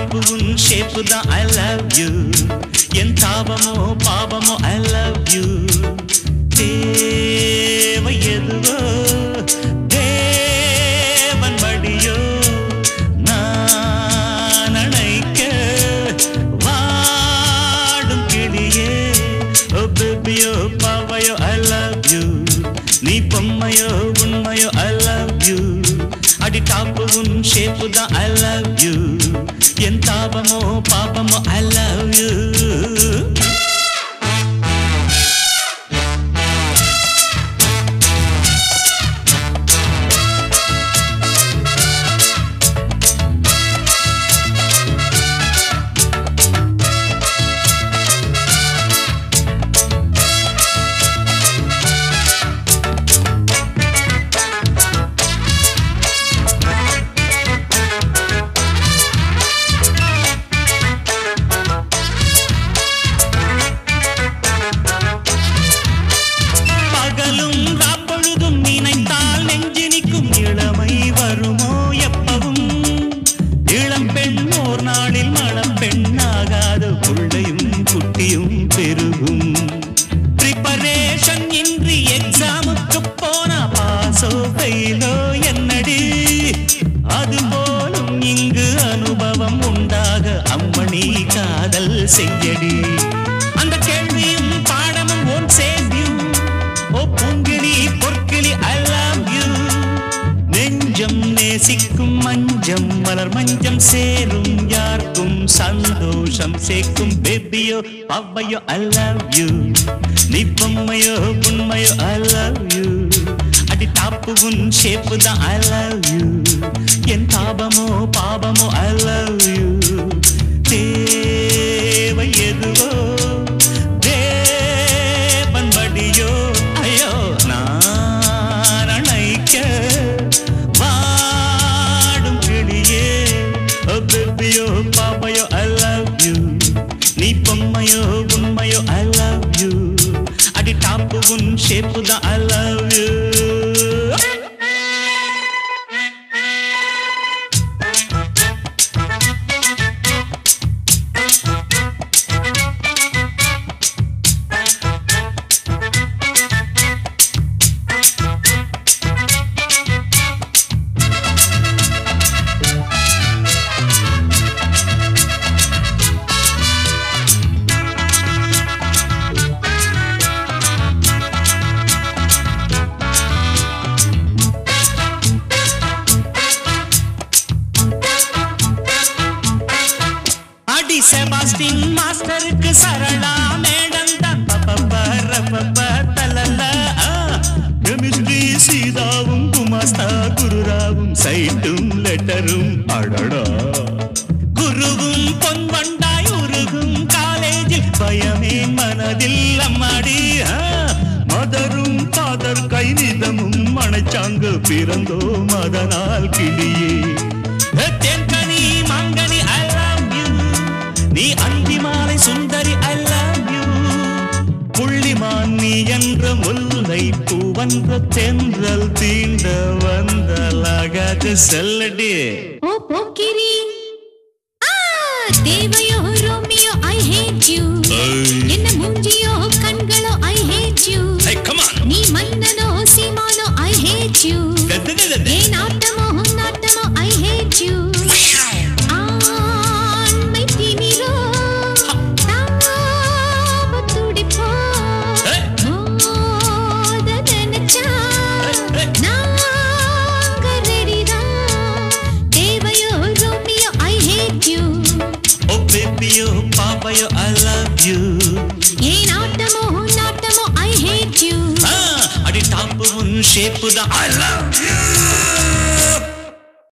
Top உன் shape தான் I love you. என் தாபமோ பாபமோ I love you. தேவை எதுவோ தேவன் மடியோ நான் அணைக்க வாடும் கிளியே. ஓ பேபியோ பாவையோ I love you. நீ பொம்மையோ உண்மையோ I love you. அடி டாப்பு உன் ஷேப்பு தான் I love you. என் தாபமோ பாபமோ I love you. செய்யடி அந்த கேள்வியும் பாடமும் ஒன் சேவ்யூ. ஓ பூங்கிளி பொற்கிளி I love you. நெஞ்சம் நேசிக்கும் மஞ்சம் மலர் மஞ்சம் சேரும் யாருக்கும் சந்தோஷம் சேர்க்கும் பேபியோ பாவையோ I love you. நீ பொம்மையோ உண்மையோ I love you. அடி டாப்பு உன் ஷேப்பு தான் I love you. என் தாபமோ பாபமோ I love you. தேவை எதுவோ தேவன் மடியோ ஐயோ நான் அணைக்க வாடும் கிளியே. ஓ பேபியோ பாப்பையோ I love you. நீ பொம்மையோ உண்மையோ I love you. அடி டாப்பு உன் ஷேப்பு தான் I love you. செபாஸ்டின் மாஸ்டருக்கு சரளா மேடம் தான் தலல. கெமிஸ்ட்ரி சீதாவும் குமாஸ்தா குருராவும் சைட்டும் லெட்டரும் அடடா. குருவும் பொன்வண்டாய் உருகும் காலேஜில் பயமே மனதில் அம்மாடி. மதரும் பாதர் கைநிதமும் மனைச்சாங்கு பிறந்தோ மதனால் கிளியே. தென்கனி மங்கனி I love you. நீ அந்திமாலை சுந்தரி I love you. புள்ளிமான் நீ என்ற முல்லை பூவன்ற தென்றல் தீண்ட வந்தலாகாது செல்லடி. ஓ போக்கிரி தேவையோ ரோமியோ I hate you. என்ன மூஞ்சியோ கண்களோ I hate you. நீ மன்னனோ சீமானோ I hate you. ஏ நாட்டமோ நாட்டமோ I hate you. பாவையோ I love you. ஏ நாட்டமோ நாட்டமோ I hate you. அடி டாப்பு உன் ஷேப்பு தான் I love you.